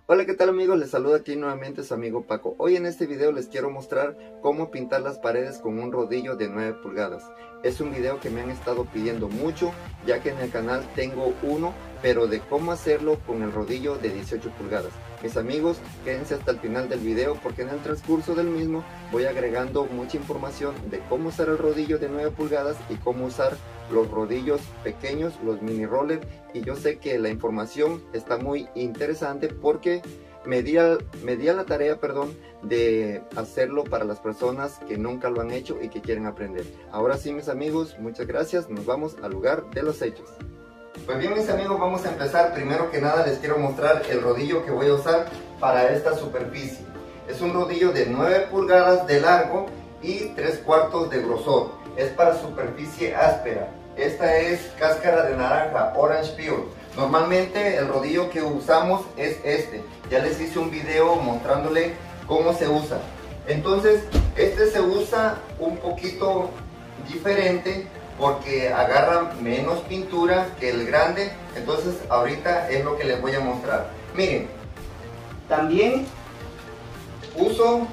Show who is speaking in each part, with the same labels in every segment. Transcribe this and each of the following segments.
Speaker 1: Hola, ¿qué tal amigos? Les saluda aquí nuevamente su amigo Paco. Hoy en este video les quiero mostrar cómo pintar las paredes con un rodillo de 9 pulgadas. Es un video que me han estado pidiendo mucho, ya que en el canal tengo uno, pero de cómo hacerlo con el rodillo de 18 pulgadas. Mis amigos, quédense hasta el final del video porque en el transcurso del mismo voy agregando mucha información de cómo usar el rodillo de 9 pulgadas y cómo usar los rodillos pequeños, los mini roller. Y yo sé que la información está muy interesante porque me di a la tarea, de hacerlo para las personas que nunca lo han hecho y que quieren aprender. Ahora sí, mis amigos, muchas gracias. Nos vamos al lugar de los hechos. Pues bien, mis amigos, vamos a empezar. Primero que nada les quiero mostrar el rodillo que voy a usar para esta superficie. Es un rodillo de 9 pulgadas de largo y 3/4 de grosor. Es para superficie áspera. Esta es cáscara de naranja, orange peel. Normalmente el rodillo que usamos es este. Ya les hice un video mostrándole cómo se usa. Entonces, este se usa un poquito diferente porque agarra menos pintura que el grande. Entonces, ahorita es lo que les voy a mostrar. Miren, también uso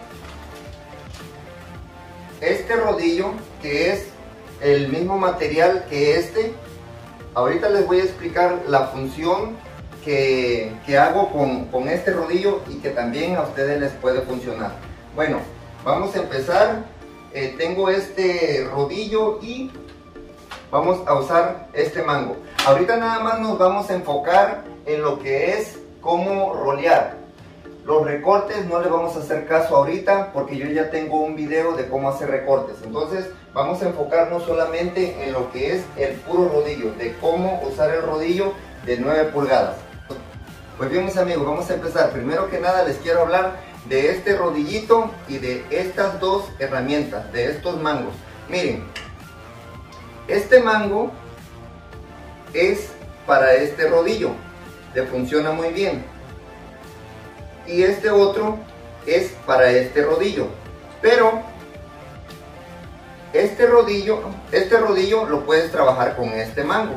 Speaker 1: este rodillo que es el mismo material que este. Ahorita les voy a explicar la función que hago con este rodillo y que también a ustedes les puede funcionar. Bueno, vamos a empezar. Tengo este rodillo y vamos a usar este mango. Ahorita nada más nos vamos a enfocar en lo que es cómo rolear. Los recortes no le vamos a hacer caso ahorita porque yo ya tengo un video de cómo hacer recortes. Entonces vamos a enfocarnos solamente en lo que es el puro rodillo, de cómo usar el rodillo de 9 pulgadas. Pues bien, mis amigos, vamos a empezar. Primero que nada les quiero hablar de este rodillito y de estas dos herramientas, de estos mangos. Miren, este mango es para este rodillo, le funciona muy bien. Y este otro es para este rodillo, pero este rodillo lo puedes trabajar con este mango,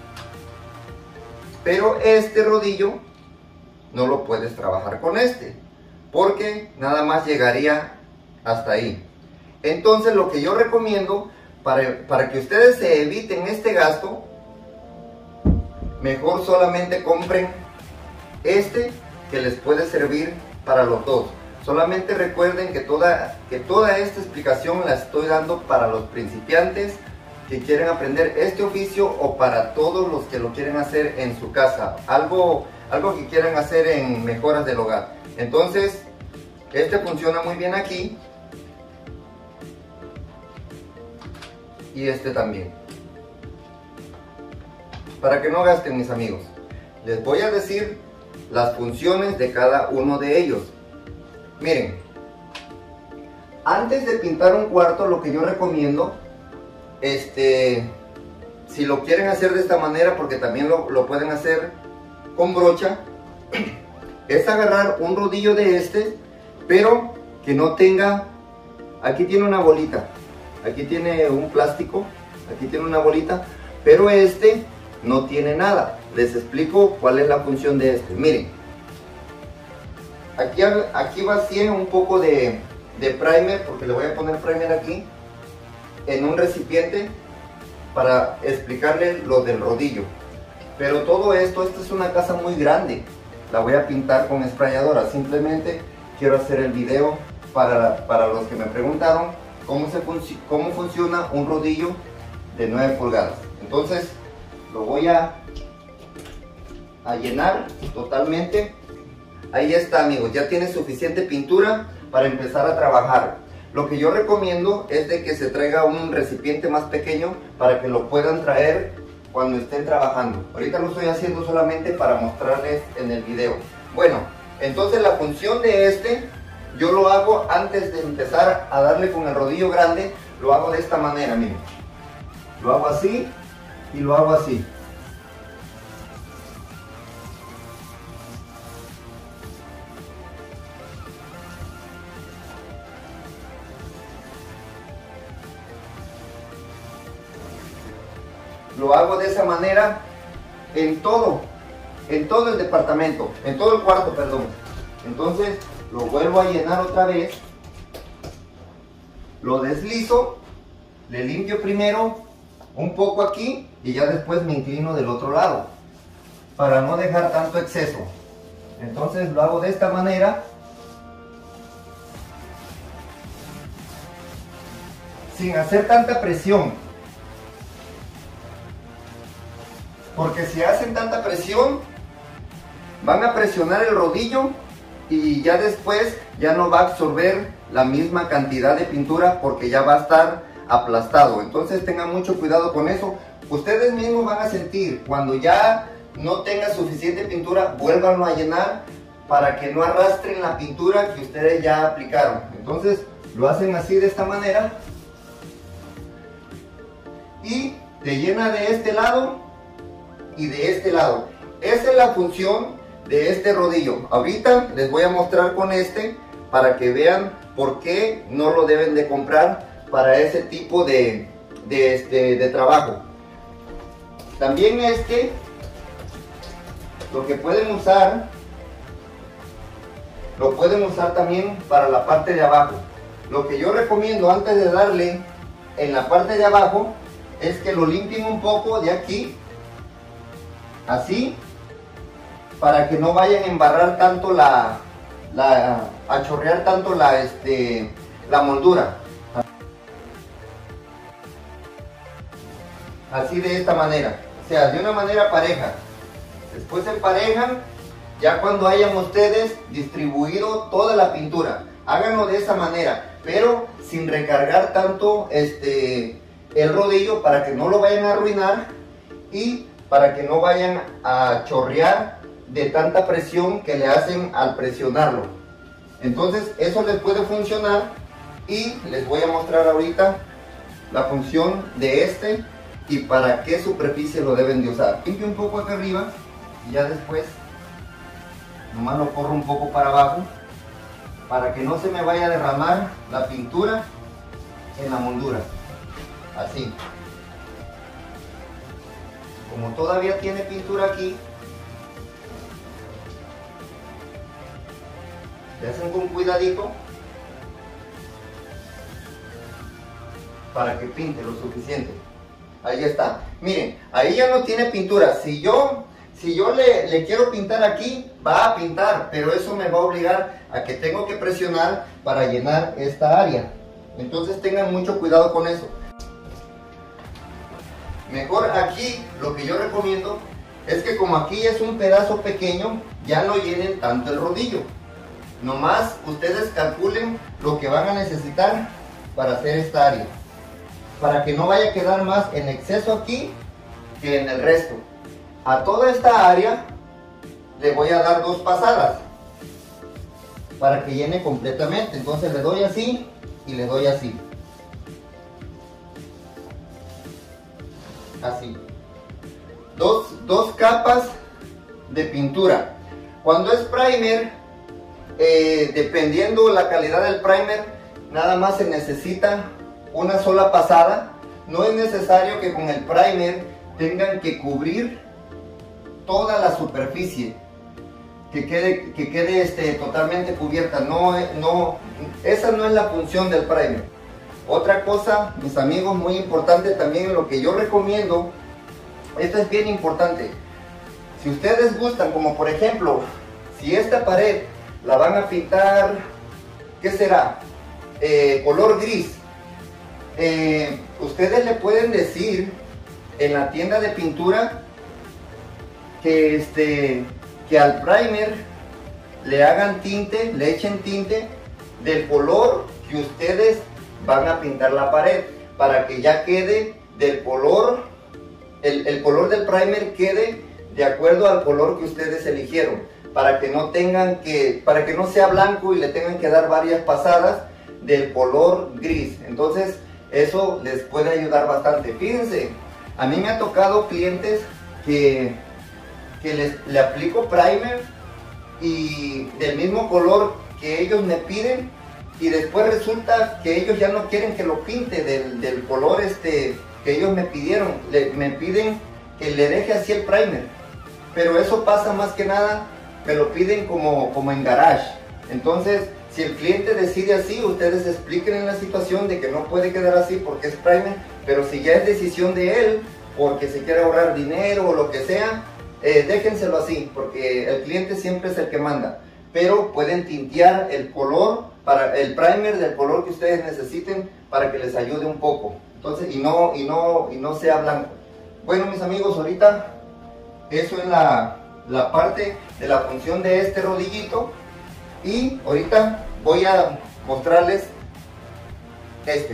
Speaker 1: pero este rodillo no lo puedes trabajar con este, porque nada más llegaría hasta ahí. Entonces lo que yo recomiendo para que ustedes se eviten este gasto, mejor solamente compren este, que les puede servir para los dos. Solamente recuerden que toda esta explicación la estoy dando para los principiantes que quieren aprender este oficio o para todos los que lo quieren hacer en su casa, algo que quieran hacer en mejoras del hogar. Entonces, este funciona muy bien aquí y este también. Para que no gasten, mis amigos, les voy a decir las funciones de cada uno de ellos. Miren, antes de pintar un cuarto, lo que yo recomiendo, si lo quieren hacer de esta manera, porque también lo pueden hacer con brocha, es agarrar un rodillo de este, pero que no tenga, aquí tiene una bolita, aquí tiene un plástico, aquí tiene una bolita, pero este no tiene nada. Les explico cuál es la función de este. Miren, aquí vacié un poco de primer, porque le voy a poner primer aquí en un recipiente para explicarle lo del rodillo. Pero todo esto, esta es una casa muy grande, la voy a pintar con sprayadora. Simplemente quiero hacer el video para los que me preguntaron cómo funciona un rodillo de 9 pulgadas. Entonces lo voy a llenar totalmente. Ahí está, amigos, ya tiene suficiente pintura para empezar a trabajar. Lo que yo recomiendo es de que se traiga un recipiente más pequeño para que lo puedan traer cuando estén trabajando. Ahorita lo estoy haciendo solamente para mostrarles en el video. Bueno, entonces la función de este, yo lo hago antes de empezar a darle con el rodillo grande, lo hago de esta manera, miren. Lo hago así y lo hago así. Lo hago de esa manera en todo. en todo el departamento, en todo el cuarto, perdón. Entonces lo vuelvo a llenar otra vez, lo deslizo, le limpio primero un poco aquí y ya después me inclino del otro lado para no dejar tanto exceso. Entonces lo hago de esta manera, sin hacer tanta presión, porque si hacen tanta presión van a presionar el rodillo y ya después ya no va a absorber la misma cantidad de pintura porque ya va a estar aplastado. Entonces tengan mucho cuidado con eso. Ustedes mismos van a sentir cuando ya no tenga suficiente pintura, vuélvanlo a llenar para que no arrastren la pintura que ustedes ya aplicaron. Entonces lo hacen así, de esta manera, y te llena de este lado y de este lado. Esa es la función de este rodillo. Ahorita les voy a mostrar con este para que vean por qué no lo deben de comprar para ese tipo de trabajo. También lo que pueden usar, lo pueden usar también para la parte de abajo. Lo que yo recomiendo antes de darle en la parte de abajo es que lo limpien un poco de aquí, así, para que no vayan a embarrar tanto a chorrear tanto la moldura. Así, de esta manera, o sea, de una manera pareja. Después se emparejan ya cuando hayan ustedes distribuido toda la pintura. Háganlo de esa manera, pero sin recargar tanto el rodillo para que no lo vayan a arruinar y para que no vayan a chorrear de tanta presión que le hacen al presionarlo. Entonces eso les puede funcionar y les voy a mostrar ahorita la función de y para qué superficie lo deben de usar. Limpio un poco acá arriba y ya después nomás lo corro un poco para abajo para que no se me vaya a derramar la pintura en la moldura. Así. Como todavía tiene pintura aquí, le hacen con cuidadito para que pinte lo suficiente. Ahí está. Miren, ahí ya no tiene pintura. Si yo le quiero pintar aquí, va a pintar, pero eso me va a obligar a que tengo que presionar para llenar esta área. Entonces tengan mucho cuidado con eso. Mejor aquí, lo que yo recomiendo es que como aquí es un pedazo pequeño, ya no llenen tanto el rodillo. Nomás ustedes calculen lo que van a necesitar para hacer esta área, para que no vaya a quedar más en exceso aquí que en el resto. A toda esta área le voy a dar 2 pasadas para que llene completamente. Entonces le doy así y le doy así. Así. Dos capas de pintura. Cuando es primer, dependiendo la calidad del primer, nada más se necesita una sola pasada. No es necesario que con el primer tengan que cubrir toda la superficie, que quede totalmente cubierta. Esa no es la función del primer. Otra cosa, mis amigos, muy importante también, lo que yo recomiendo, esto es bien importante. Si ustedes gustan, como por ejemplo, si esta pared la van a pintar, ¿qué será? Color gris. Ustedes le pueden decir en la tienda de pintura que al primer le hagan tinte, le echen tinte del color que ustedes van a pintar la pared, para que ya quede del color, el color del primer quede de acuerdo al color que ustedes eligieron, para que no sea blanco y le tengan que dar varias pasadas del color gris. Entonces eso les puede ayudar bastante. Fíjense, a mí me ha tocado clientes que le aplico primer y del mismo color que ellos me piden, y después resulta que ellos ya no quieren que lo pinte del color que ellos me pidieron. Me piden que le deje así el primer, pero eso pasa más que nada, me lo piden como en garage. Entonces, si el cliente decide así, ustedes expliquen en la situación de que no puede quedar así porque es primer, pero si ya es decisión de él, porque se quiere ahorrar dinero o lo que sea, déjenselo así, porque el cliente siempre es el que manda. Pero pueden tintear el color, para el primer del color que ustedes necesiten, para que les ayude un poco. Entonces, y no sea blanco. Bueno, mis amigos, ahorita eso es la parte de la función de este rodillito. Y ahorita voy a mostrarles este.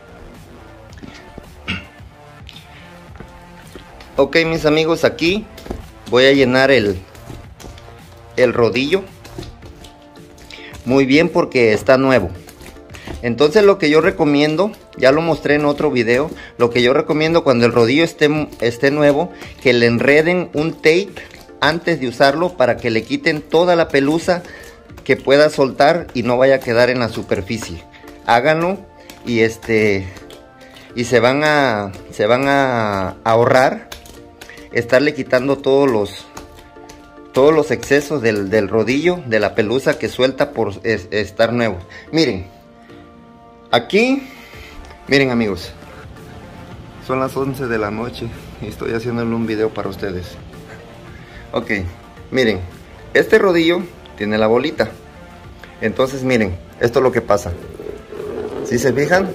Speaker 1: Ok, mis amigos, aquí voy a llenar el rodillo muy bien porque está nuevo. Entonces lo que yo recomiendo, ya lo mostré en otro video, lo que yo recomiendo cuando el rodillo esté nuevo, que le enreden un tape antes de usarlo para que le quiten toda la pelusa que pueda soltar y no vaya a quedar en la superficie. Háganlo y se van a ahorrar estarle quitando todos los excesos del rodillo, de la pelusa que suelta por estar nuevo. Miren, aquí, miren amigos, son las 11 de la noche y estoy haciéndole un video para ustedes. Ok, miren, este rodillo tiene la bolita. Entonces miren, esto es lo que pasa. ¿Sí se fijan?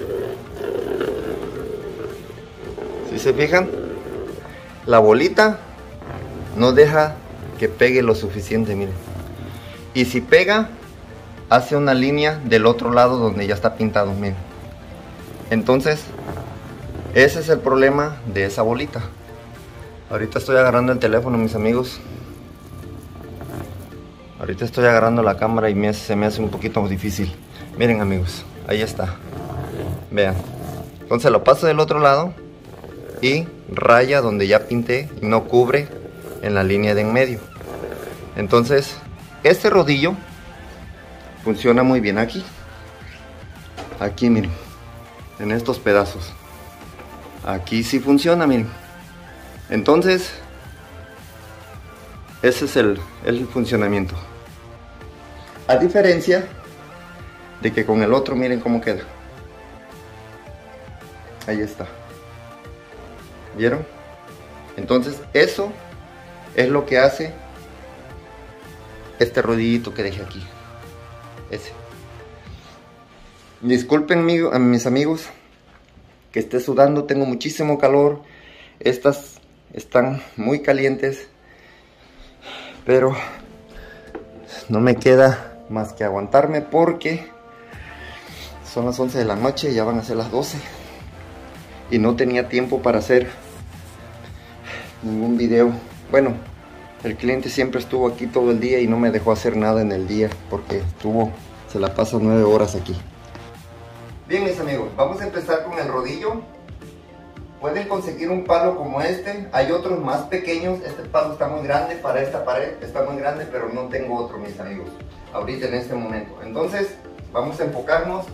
Speaker 1: ¿Sí se fijan? La bolita no deja que pegue lo suficiente, miren. Y si pega, hace una línea del otro lado donde ya está pintado, miren. Entonces, ese es el problema de esa bolita. Ahorita estoy agarrando el teléfono, mis amigos. Ahorita estoy agarrando la cámara y se me hace un poquito difícil. Miren amigos, ahí está. Vean. Entonces lo paso del otro lado y raya donde ya pinté y no cubre en la línea de en medio. Entonces este rodillo funciona muy bien aquí. Aquí miren, en estos pedazos. Aquí sí funciona, miren. Entonces ese es el funcionamiento. A diferencia de que con el otro, miren cómo queda. Ahí está. ¿Vieron? Entonces eso es lo que hace este rodillito que dejé aquí. Ese. Disculpen a mis amigos que esté sudando, tengo muchísimo calor. Estas están muy calientes, pero no me queda más que aguantarme porque son las 11 de la noche y ya van a ser las 12 y no tenía tiempo para hacer ningún video. Bueno, el cliente siempre estuvo aquí todo el día y no me dejó hacer nada en el día porque se la pasa 9 horas aquí. Bien, mis amigos, vamos a empezar con el rodillo. Pueden conseguir un palo como este, hay otros más pequeños. Este palo está muy grande para esta pared, está muy grande, pero no tengo otro, mis amigos, ahorita en este momento. Entonces vamos a enfocarnos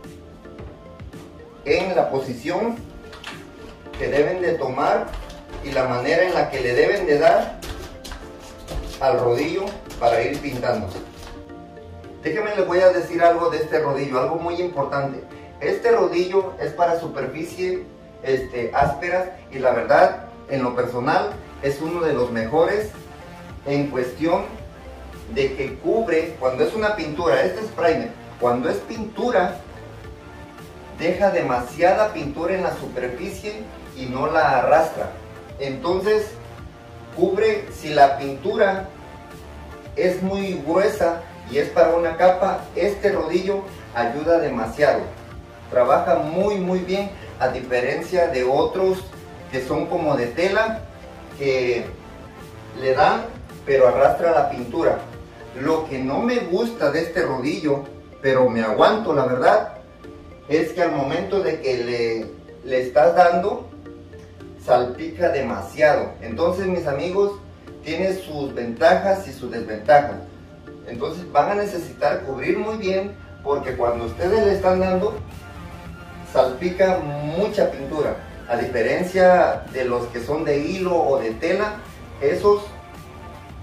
Speaker 1: en la posición que deben de tomar y la manera en la que le deben de dar al rodillo para ir pintando. Déjenme les voy a decir algo de este rodillo, algo muy importante. Este rodillo es para superficie ásperas y la verdad, en lo personal, es uno de los mejores en cuestión de que cubre cuando es una pintura. Este es primer, cuando es pintura deja demasiada pintura en la superficie y no la arrastra. Entonces cubre, si la pintura es muy gruesa y es para una capa, este rodillo ayuda demasiado, trabaja muy bien, a diferencia de otros que son como de tela, que le dan pero arrastra la pintura. Lo que no me gusta de este rodillo, pero me aguanto la verdad, es que al momento de que le estás dando, salpica demasiado. Entonces, mis amigos, tiene sus ventajas y sus desventajas. Entonces van a necesitar cubrir muy bien, porque cuando ustedes le están dando, salpica mucha pintura. A diferencia de los que son de hilo o de tela, esos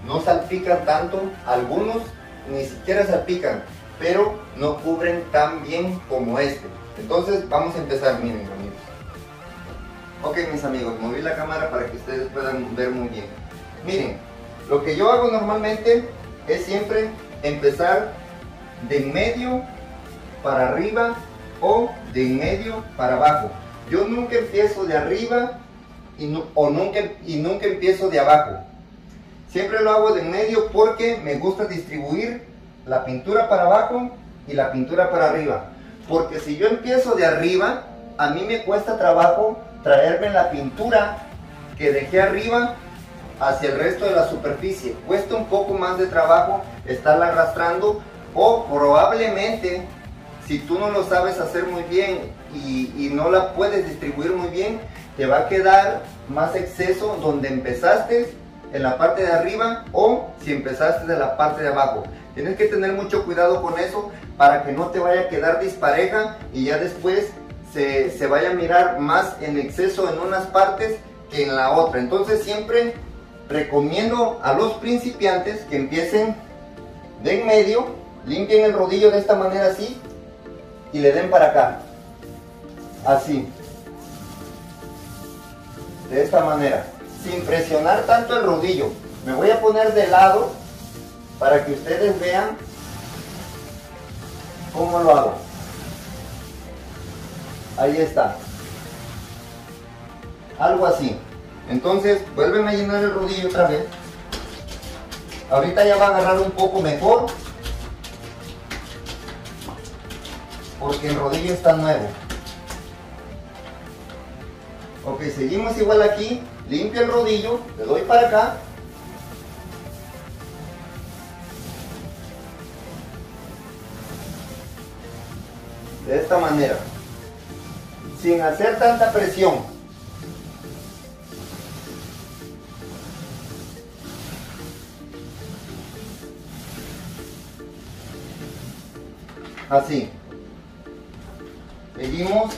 Speaker 1: no salpican tanto, algunos ni siquiera salpican, pero no cubren tan bien como este. Entonces vamos a empezar, miren amigos. Ok mis amigos, moví la cámara para que ustedes puedan ver muy bien. Miren, lo que yo hago normalmente es siempre empezar de en medio para arriba o de en medio para abajo. Yo nunca empiezo de arriba y nunca empiezo de abajo. Siempre lo hago de en medio porque me gusta distribuir la pintura para abajo y la pintura para arriba. Porque si yo empiezo de arriba, a mí me cuesta trabajo traerme la pintura que dejé arriba hacia el resto de la superficie. Cuesta un poco más de trabajo estarla arrastrando, o probablemente si tú no lo sabes hacer muy bien y no la puedes distribuir muy bien, te va a quedar más exceso donde empezaste en la parte de arriba o si empezaste de la parte de abajo. Tienes que tener mucho cuidado con eso para que no te vaya a quedar dispareja y ya después se vaya a mirar más en exceso en unas partes que en la otra. Entonces siempre recomiendo a los principiantes que empiecen de en medio, limpien el rodillo de esta manera así y le den para acá, así, de esta manera, sin presionar tanto el rodillo. Me voy a poner de lado para que ustedes vean cómo lo hago. Ahí está, algo así. Entonces vuelven a llenar el rodillo otra vez. Ahorita ya va a agarrar un poco mejor porque el rodillo está nuevo. Ok, seguimos igual aquí. Limpio el rodillo, le doy para acá. De esta manera, sin hacer tanta presión. Así. Seguimos.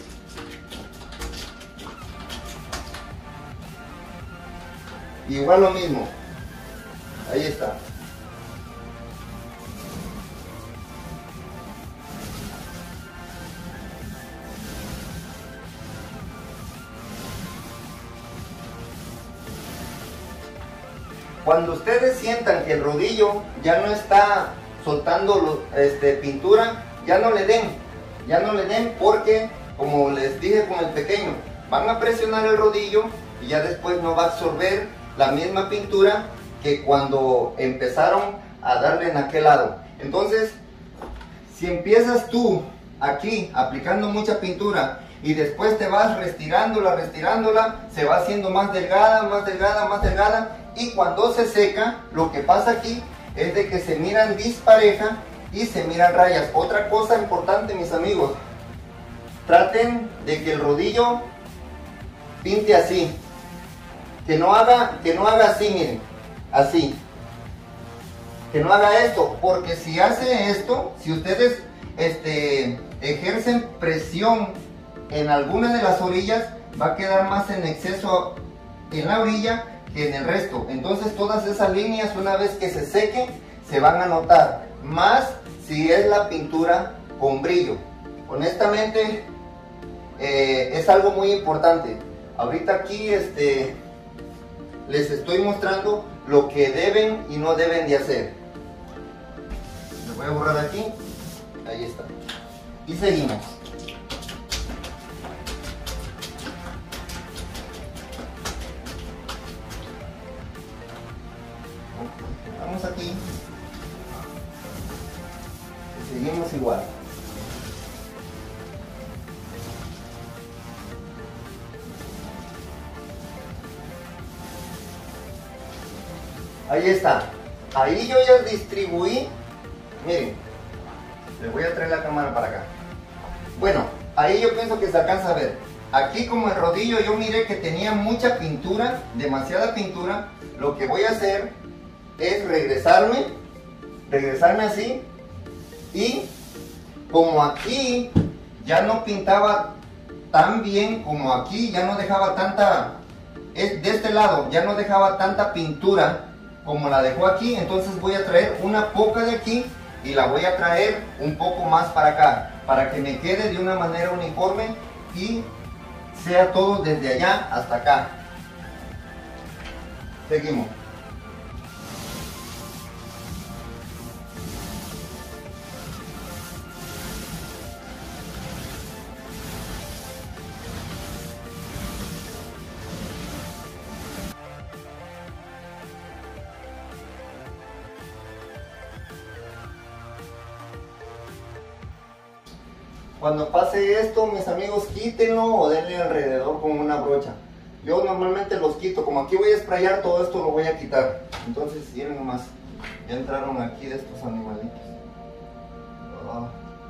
Speaker 1: Igual lo mismo. Ahí está. Cuando ustedes sientan que el rodillo ya no está soltando pintura, ya no le den porque, como les dije con el pequeño, van a presionar el rodillo y ya después no va a absorber la misma pintura que cuando empezaron a darle en aquel lado. Entonces, si empiezas tú aquí aplicando mucha pintura y después te vas retirándola, se va haciendo más delgada, y cuando se seca, lo que pasa aquí es de que se miran dispareja y se miran rayas. Otra cosa importante, mis amigos, traten de que el rodillo pinte así, que no haga así, miren, así, que no haga esto, porque si hace esto, si ustedes ejercen presión en alguna de las orillas, va a quedar más en exceso en la orilla que en el resto. Entonces todas esas líneas, una vez que se sequen, se van a notar, más si es la pintura con brillo. Honestamente es algo muy importante. Ahorita aquí les estoy mostrando lo que deben y no deben de hacer. Le voy a borrar aquí. Ahí está. Y seguimos. Vamos aquí. Y seguimos igual. Ahí está. Ahí yo ya distribuí. Miren, les voy a traer la cámara para acá. Bueno, ahí yo pienso que se alcanza a ver. Aquí como el rodillo yo miré que tenía mucha pintura, demasiada pintura. Lo que voy a hacer es regresarme así. Y como aquí ya no pintaba tan bien, como aquí ya no dejaba tanta, de este lado ya no dejaba tanta pintura como la dejó aquí, entonces voy a traer una poca de aquí y la voy a traer un poco más para acá, para que me quede de una manera uniforme y sea todo desde allá hasta acá. Seguimos. Cuando pase esto, mis amigos, quítenlo o denle alrededor con una brocha. Yo normalmente los quito, como aquí voy a sprayar, todo esto lo voy a quitar. Entonces, miren nomás, ya entraron aquí de estos animalitos. Ah.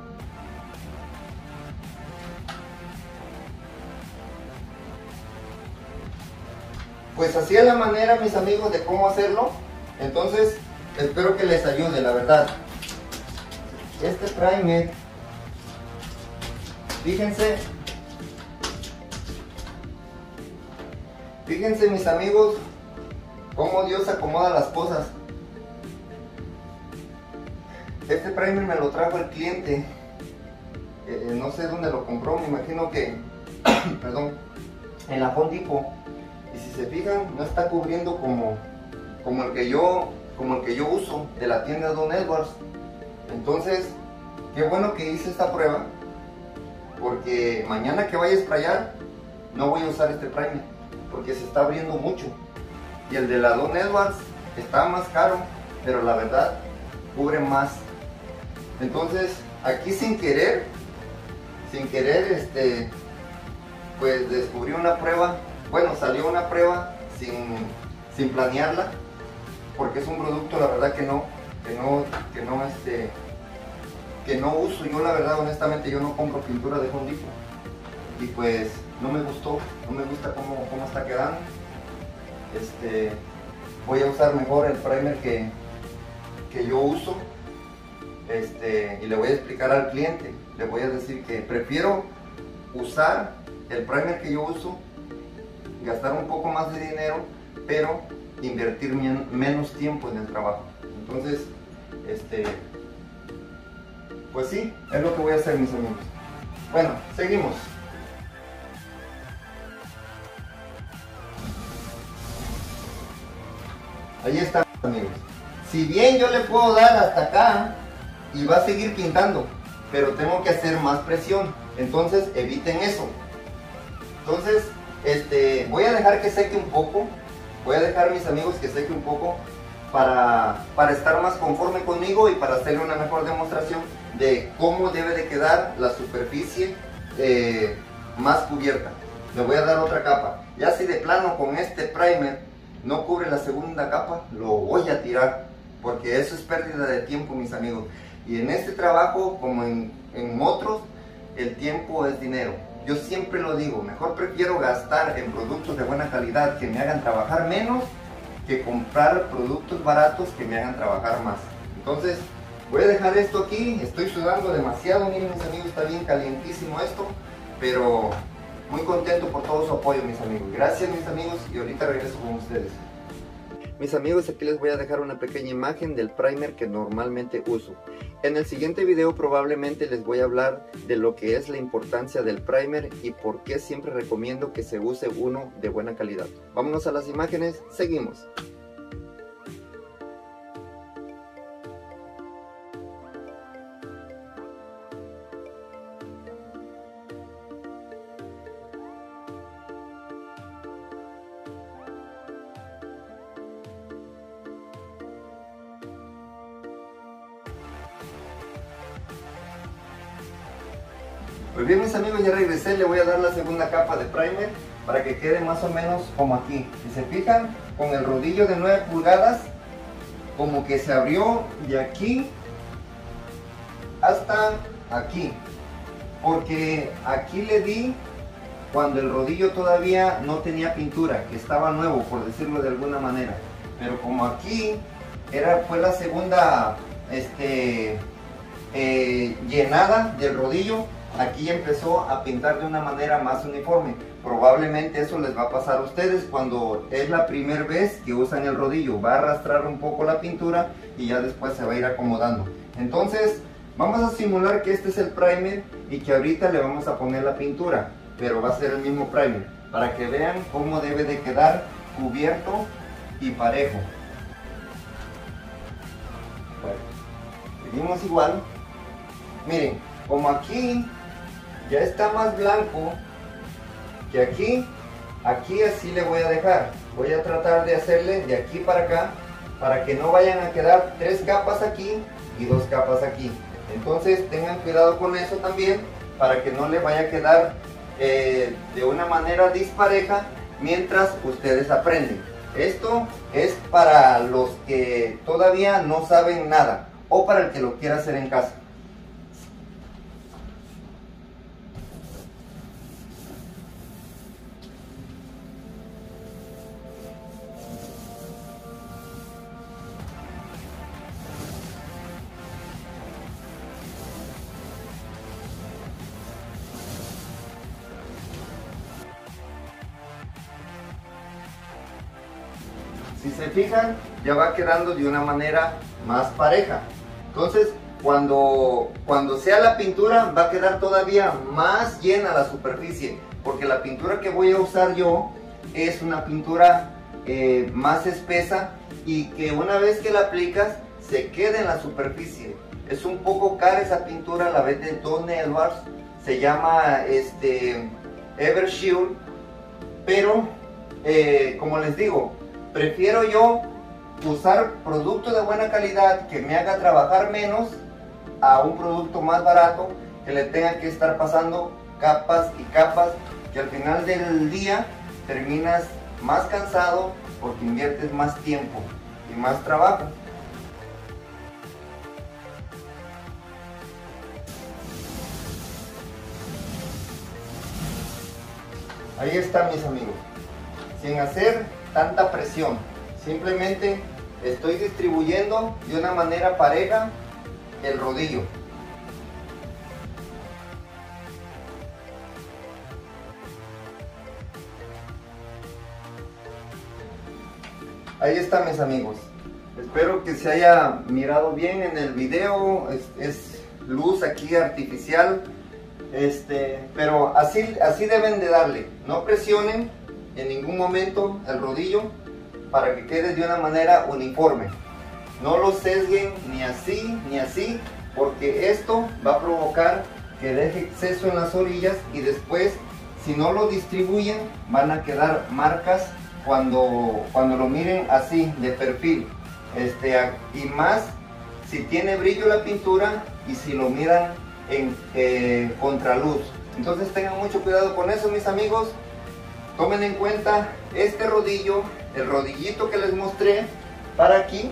Speaker 1: Pues así es la manera, mis amigos, de cómo hacerlo. Entonces, espero que les ayude, la verdad. Este primer, fíjense mis amigos, cómo Dios acomoda las cosas. Este primer me lo trajo el cliente, no sé dónde lo compró, me imagino que, perdón, en la Home Depot. Y si se fijan, no está cubriendo como el que yo uso de la tienda Don Edwards. Entonces, qué bueno que hice esta prueba, porque mañana que vaya a sprayar no voy a usar este primer porque se está abriendo mucho, y el de la Don Edwards está más caro, pero la verdad cubre más. Entonces aquí sin querer pues descubrí una prueba, bueno, salió una prueba sin planearla, porque es un producto, la verdad, que no uso. Yo, la verdad, honestamente, yo no compro pintura de Home Depot, y pues no me gustó, no me gusta cómo está quedando. Voy a usar mejor el primer que yo uso, y le voy a explicar al cliente, le voy a decir que prefiero usar el primer que yo uso, gastar un poco más de dinero, pero invertir menos tiempo en el trabajo. Entonces, pues sí, es lo que voy a hacer, mis amigos. Bueno, seguimos. Ahí está, amigos. Si bien yo le puedo dar hasta acá y va a seguir pintando, pero tengo que hacer más presión. Entonces eviten eso. Entonces, voy a dejar que seque un poco. Voy a dejar, mis amigos, que seque un poco para estar más conforme conmigo y para hacerle una mejor demostración de cómo debe de quedar la superficie más cubierta. Le voy a dar otra capa. Ya si de plano con este primer no cubre la segunda capa, lo voy a tirar, porque eso es pérdida de tiempo, mis amigos. Y en este trabajo, como en otros, el tiempo es dinero. Yo siempre lo digo, mejor prefiero gastar en productos de buena calidad que me hagan trabajar menos, que comprar productos baratos que me hagan trabajar más. Entonces, voy a dejar esto aquí. Estoy sudando demasiado, miren, mis amigos, está bien calientísimo esto, pero muy contento por todo su apoyo, mis amigos. Gracias, mis amigos, y ahorita regreso con ustedes. Mis amigos, aquí les voy a dejar una pequeña imagen del primer que normalmente uso. En el siguiente video probablemente les voy a hablar de lo que es la importancia del primer y por qué siempre recomiendo que se use uno de buena calidad. Vámonos a las imágenes, seguimos. Pues bien, mis amigos, ya regresé. Le voy a dar la segunda capa de primer para que quede más o menos como aquí. Si se fijan, con el rodillo de 9 pulgadas como que se abrió de aquí hasta aquí, porque aquí le di cuando el rodillo todavía no tenía pintura, que estaba nuevo, por decirlo de alguna manera. Pero como aquí fue la segunda llenada del rodillo, aquí empezó a pintar de una manera más uniforme. Probablemente eso les va a pasar a ustedes cuando es la primera vez que usan el rodillo. Va a arrastrar un poco la pintura y ya después se va a ir acomodando. Entonces vamos a simular que este es el primer y que ahorita le vamos a poner la pintura, pero va a ser el mismo primer, para que vean cómo debe de quedar cubierto y parejo. Bueno, seguimos igual. Miren, como aquí ya está más blanco que aquí, así le voy a dejar. Voy a tratar de hacerle de aquí para acá, para que no vayan a quedar 3 capas aquí y 2 capas aquí. Entonces tengan cuidado con eso también, para que no le vaya a quedar de una manera dispareja mientras ustedes aprenden. Esto es para los que todavía no saben nada o para el que lo quiera hacer en casa. Si se fijan, ya va quedando de una manera más pareja. Entonces, cuando sea la pintura, va a quedar todavía más llena la superficie, porque la pintura que voy a usar yo es una pintura más espesa y que una vez que la aplicas, se queda en la superficie. Es un poco cara esa pintura, la vez de Tony Edwards, se llama Evershield, pero como les digo, prefiero yo usar producto de buena calidad que me haga trabajar menos a un producto más barato que le tenga que estar pasando capas y capas, que al final del día terminas más cansado porque inviertes más tiempo y más trabajo. Ahí está, mis amigos, sin hacer tanta presión, simplemente estoy distribuyendo de una manera pareja el rodillo. Ahí está, mis amigos, espero que se haya mirado bien en el video. Es luz aquí artificial, pero así deben de darle. No presionen en ningún momento el rodillo para que quede de una manera uniforme. No lo sesguen ni así, porque esto va a provocar que deje exceso en las orillas y después, si no lo distribuyen, van a quedar marcas cuando lo miren así de perfil, y más si tiene brillo la pintura y si lo miran en contraluz. Entonces tengan mucho cuidado con eso, mis amigos. Tomen en cuenta este rodillo, el rodillito que les mostré para aquí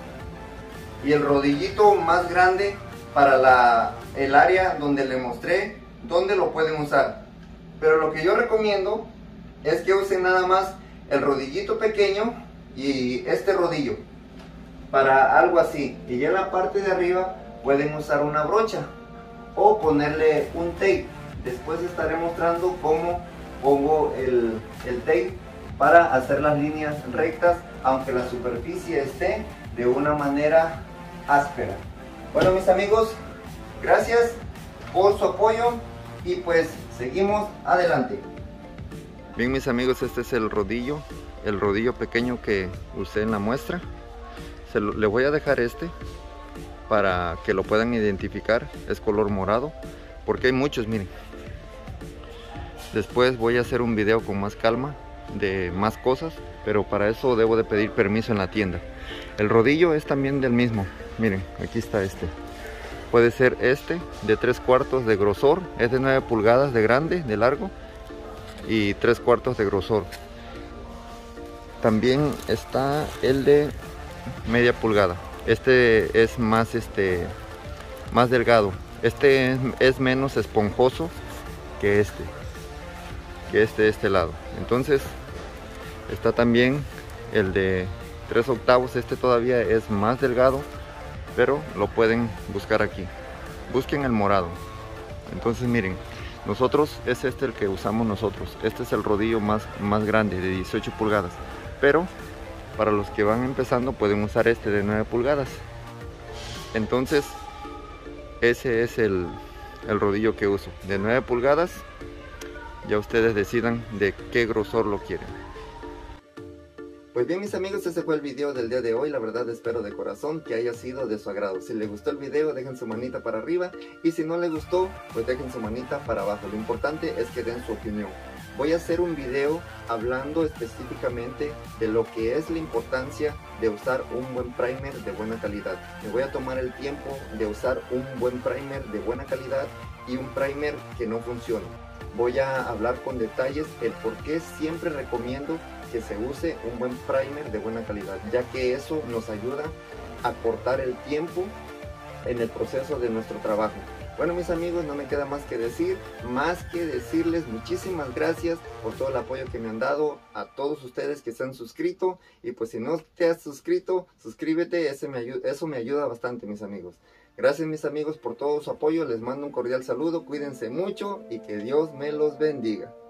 Speaker 1: y el rodillito más grande para el área donde les mostré donde lo pueden usar. Pero lo que yo recomiendo es que usen nada más el rodillito pequeño y este rodillo para algo así, y ya en la parte de arriba pueden usar una brocha o ponerle un tape. Después estaré mostrando cómo pongo el tape para hacer las líneas rectas, aunque la superficie esté de una manera áspera. Bueno, mis amigos, gracias por su apoyo y pues seguimos adelante. Bien, mis amigos, este es el rodillo pequeño que usé en la muestra. Le voy a dejar para que lo puedan identificar. Es color morado porque hay muchos, miren. Después voy a hacer un video con más calma de más cosas, pero para eso debo de pedir permiso en la tienda. El rodillo es también del mismo, miren, aquí está puede ser de 3/4 de grosor, es de 9 pulgadas de grande, de largo, y 3/4 de grosor. También está el de media pulgada. Este es más más delgado. Este es menos esponjoso que de este lado. Entonces está también el de 3/8. Todavía es más delgado, pero lo pueden buscar aquí. Busquen el morado. Entonces miren, nosotros es el que usamos nosotros. Este es el rodillo más grande, de 18 pulgadas. Pero para los que van empezando pueden usar este de 9 pulgadas. Entonces ese es el rodillo que uso, de 9 pulgadas. Ya ustedes decidan de qué grosor lo quieren. Pues bien mis amigos, ese fue el video del día de hoy. La verdad espero de corazón que haya sido de su agrado. Si les gustó el video, dejen su manita para arriba, y si no les gustó, pues dejen su manita para abajo. Lo importante es que den su opinión. Voy a hacer un video hablando específicamente de lo que es la importancia de usar un buen primer de buena calidad. Me voy a tomar el tiempo de usar un buen primer de buena calidad y un primer que no funcione. Voy a hablar con detalles el por qué siempre recomiendo que se use un buen primer de buena calidad, ya que eso nos ayuda a cortar el tiempo en el proceso de nuestro trabajo. Bueno mis amigos, no me queda más que decirles muchísimas gracias por todo el apoyo que me han dado, a todos ustedes que se han suscrito, y pues si no te has suscrito, suscríbete, eso me ayuda bastante mis amigos. Gracias mis amigos por todo su apoyo, les mando un cordial saludo, cuídense mucho y que Dios me los bendiga.